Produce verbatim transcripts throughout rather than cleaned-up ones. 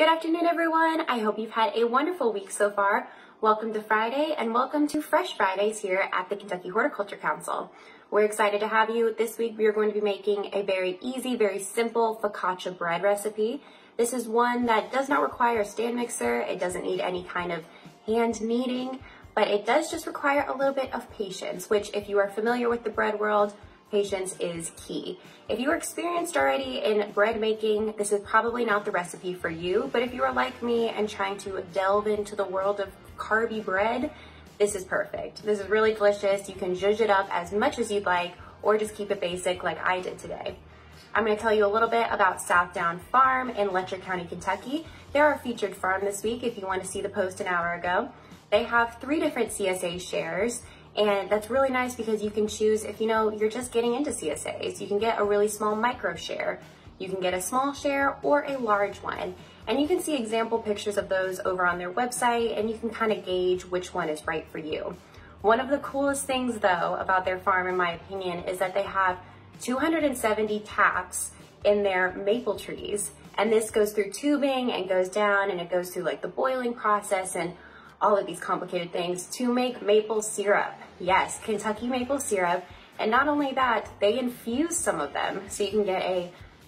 Good afternoon, everyone. I hope you've had a wonderful week so far. Welcome to Friday and welcome to Fresh Fridays here at the Kentucky Horticulture Council. We're excited to have you. This week we are going to be making a very easy, very simple focaccia bread recipe. This is one that does not require a stand mixer. It doesn't need any kind of hand kneading, but it does just require a little bit of patience, which if you are familiar with the bread world, patience is key. If you are experienced already in bread making, this is probably not the recipe for you, but if you are like me and trying to delve into the world of carby bread, this is perfect. This is really delicious. You can zhuzh it up as much as you'd like, or just keep it basic like I did today. I'm going to tell you a little bit about SouthDown Farm in Letcher County, Kentucky. They're our featured farm this week if you want to see the post an hour ago. They have three different C S A shares, and that's really nice because you can choose if you know you're just getting into C S As. You can get a really small micro share, you can get a small share, or a large one. And you can see example pictures of those over on their website, and you can kind of gauge which one is right for you. One of the coolest things though about their farm, in my opinion, is that they have two hundred seventy taps in their maple trees. And this goes through tubing and goes down, and it goes through like the boiling process and all of these complicated things to make maple syrup. Yes, Kentucky maple syrup. And not only that, they infuse some of them. So you can get a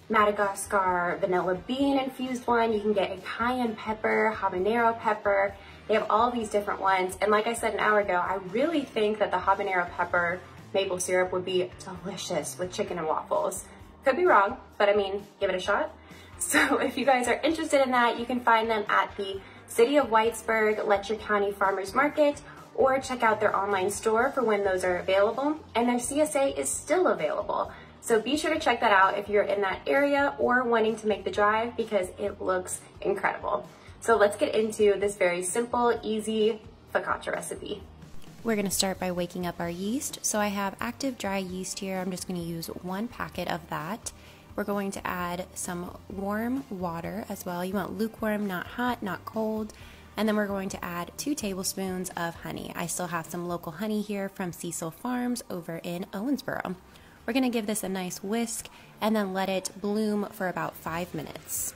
Madagascar vanilla bean infused one. You can get a cayenne pepper, habanero pepper. They have all these different ones. And like I said an hour ago, I really think that the habanero pepper maple syrup would be delicious with chicken and waffles. Could be wrong, but I mean, give it a shot. So if you guys are interested in that, you can find them at the City of Whitesburg, Letcher County Farmers Market, or check out their online store for when those are available. And their C S A is still available. So be sure to check that out if you're in that area or wanting to make the drive, because it looks incredible. So let's get into this very simple, easy focaccia recipe. We're going to start by waking up our yeast. So I have active dry yeast here. I'm just going to use one packet of that. We're going to add some warm water as well. You want lukewarm, not hot, not cold. And then we're going to add two tablespoons of honey. I still have some local honey here from Cecil Farms over in Owensboro. We're going to give this a nice whisk and then let it bloom for about five minutes.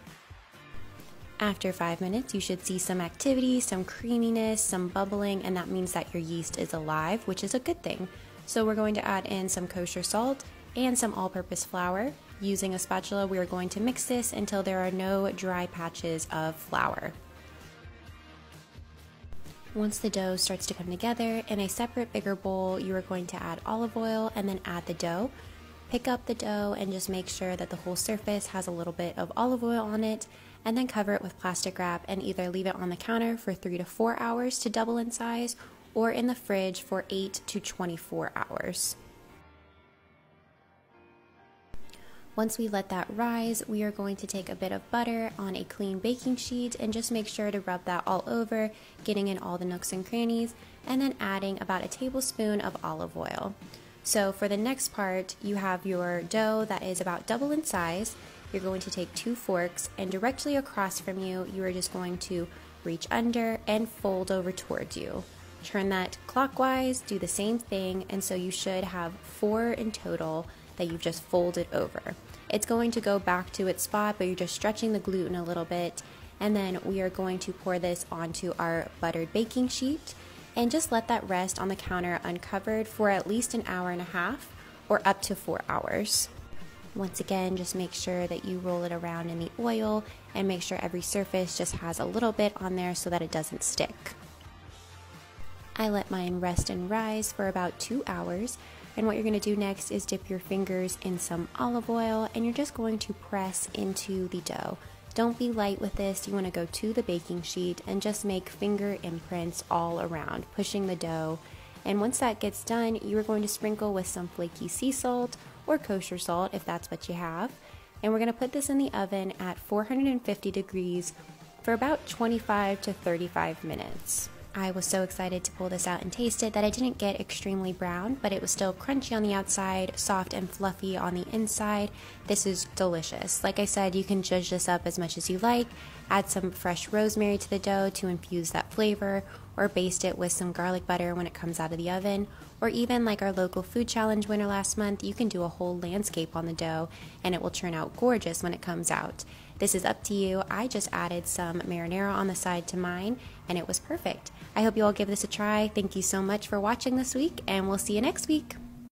After five minutes, you should see some activity, some creaminess, some bubbling, and that means that your yeast is alive, which is a good thing. So we're going to add in some kosher salt and some all-purpose flour. Using a spatula, we are going to mix this until there are no dry patches of flour. Once the dough starts to come together, in a separate bigger bowl, you are going to add olive oil and then add the dough. Pick up the dough and just make sure that the whole surface has a little bit of olive oil on it, and then cover it with plastic wrap and either leave it on the counter for three to four hours to double in size, or in the fridge for eight to twenty-four hours. Once we let that rise, we are going to take a bit of butter on a clean baking sheet and just make sure to rub that all over, getting in all the nooks and crannies, and then adding about a tablespoon of olive oil. So for the next part, you have your dough that is about double in size. You're going to take two forks, and directly across from you, you are just going to reach under and fold over towards you. Turn that clockwise, do the same thing, and so you should have four in total that you've just folded over. It's going to go back to its spot, but you're just stretching the gluten a little bit, and then we are going to pour this onto our buttered baking sheet and just let that rest on the counter uncovered for at least an hour and a half or up to four hours. Once again, just make sure that you roll it around in the oil and make sure every surface just has a little bit on there so that it doesn't stick. I let mine rest and rise for about two hours. And what you're going to do next is dip your fingers in some olive oil, and you're just going to press into the dough. Don't be light with this. You want to go to the baking sheet and just make finger imprints all around, pushing the dough. And once that gets done, you are going to sprinkle with some flaky sea salt or kosher salt if that's what you have. And we're going to put this in the oven at four hundred fifty degrees for about twenty-five to thirty-five minutes. I was so excited to pull this out and taste it that I didn't get extremely brown, but it was still crunchy on the outside, soft and fluffy on the inside. This is delicious. Like I said, you can zhuzh this up as much as you like, add some fresh rosemary to the dough to infuse that flavor, or baste it with some garlic butter when it comes out of the oven, or even like our local food challenge winner last month, you can do a whole landscape on the dough and it will turn out gorgeous when it comes out. This is up to you. I just added some marinara on the side to mine, and it was perfect. I hope you all give this a try. Thank you so much for watching this week, and we'll see you next week.